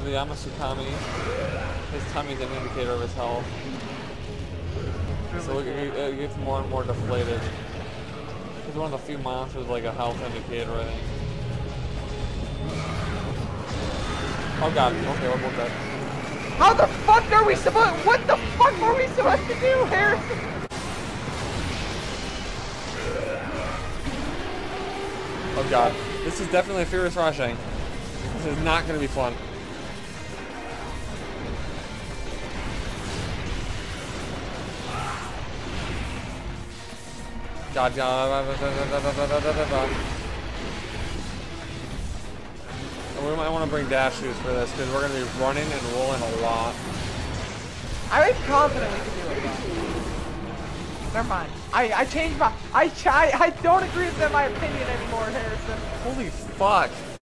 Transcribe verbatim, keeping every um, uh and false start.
the Yamasukami. His tummy's an indicator of his health. So look, it, it gets more and more deflated. He's one of the few monsters with like a health indicator, I think. Oh god, okay, we're both dead. How the fuck are we supposed? What the fuck are we supposed to do, Harrison? Oh god, this is definitely a furious rushing. This is not gonna be fun. God, God. We might want to bring dash shoes for this because we're going to be running and rolling a lot. I'm confident we can do it, though. Never mind. I, I changed my... I, I, I don't agree with my opinion anymore, Harrison. Holy fuck.